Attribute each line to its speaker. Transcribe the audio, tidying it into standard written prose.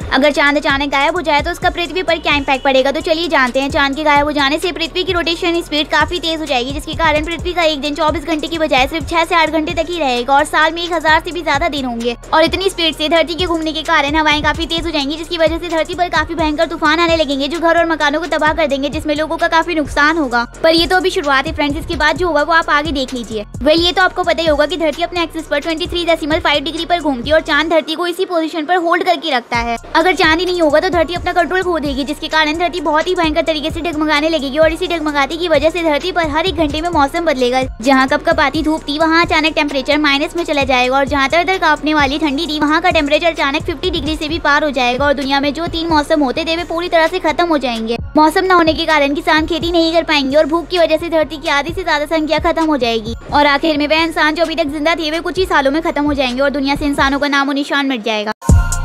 Speaker 1: अगर चांद अचानक गायब हो जाए तो उसका पृथ्वी पर क्या इम्पैक्ट पड़ेगा, तो चलिए जानते हैं। चांद के गायब हो जाने से पृथ्वी की रोटेशन स्पीड काफी तेज हो जाएगी, जिसके कारण पृथ्वी का एक दिन 24 घंटे की बजाय सिर्फ 6 से 8 घंटे तक ही रहेगा और साल में 1000 से भी ज्यादा दिन होंगे। और इतनी स्पीड से धरती के घूमने के कारण हवाएं काफी तेज हो जाएंगी, जिसकी वजह से धरती पर काफी भयंकर तूफान आने लगेंगे जो घर और मकानों को तबाह कर देंगे, जिसमें लोगों का काफी नुकसान होगा। पर ये तो अभी शुरुआत है फ्रेंड्स, इसके बाद जो होगा वो आप आगे देख लीजिए। वेल, ये तो आपको पता ही होगा कि धरती अपने एक्सिस पर 23.5 डिग्री पर घूमती है और चांद धरती को इसी पोजीशन पर होल्ड करके रखता है। अगर चांद ही नहीं होगा तो धरती अपना कंट्रोल खो देगी, जिसके कारण धरती बहुत ही भयंकर तरीके से डगमगाने लगेगी और इसी डगमगाती की वजह से धरती पर हर एक घंटे में मौसम बदलेगा। जहाँ कपकपाती धूप थी वहाँ अचानक टेम्परेचर माइनस में चला जाएगा और जहाँ तर कांपने वाली ठंडी थी वहाँ का टेम्परेचर अचानक 50 डिग्री से भी पार हो जाएगा और दुनिया में जो 3 मौसम होते थे वे पूरी तरह से खत्म हो जाएंगे। मौसम न होने के कारण किसान खेती नहीं कर पाएंगे और भूख की वजह से धरती की आधी से ज्यादा संख्या खत्म हो जाएगी और आखिर में वह इंसान जो अभी तक जिंदा थे वे कुछ ही सालों में खत्म हो जाएंगे और दुनिया से इंसानों का नामो निशान मिट जाएगा।